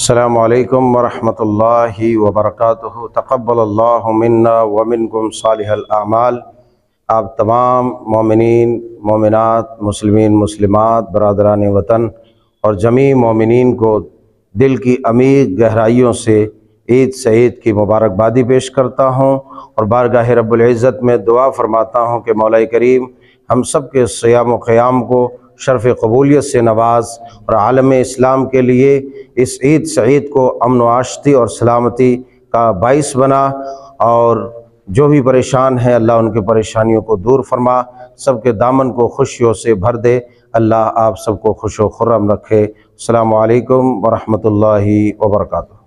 अस्सलामु अलैकुम वरहमतुल्लाहि वबरकातुहू। तक़ब्बलल्लाहु मिन्ना व मिनकुम सालिहल आमाल। आप तमाम मोमिनीन मोमिनात मुस्लिमीन मुस्लिमात बरादरान वतन और जमी मोमिनीन को दिल की अमीर गहराइयों से ईद सईद की मुबारकबादी पेश करता हूँ और बारगाह रब्बुल इज़्ज़त में दुआ फरमाता हूँ कि मौला करीम हम सब के सियाम व क़याम को शर्फ़ क़बूलियत से नवाज और आलम इस्लाम के लिए इस ईद सईद को अमन व आशती और सलामती का बाइस बना, और जो भी परेशान है अल्लाह उनके परेशानियों को दूर फरमा, सबके दामन को खुशियों से भर दे। अल्लाह आप सबको खुश व खुर्रम रखे। अस्सलामु अलैकुम व रहमतुल्लाहि व बरकातुहू।